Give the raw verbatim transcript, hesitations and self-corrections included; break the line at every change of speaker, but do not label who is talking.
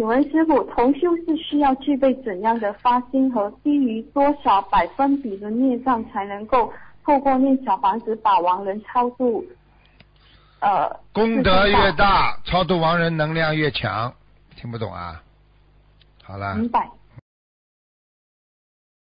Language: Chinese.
请问师傅，同修是需要具备怎样的发心和低于多少百分比的孽障，才能够透过念小房子把亡人超度？呃，
功德越大，超度亡人能量越强。听不懂啊？好了。
明白。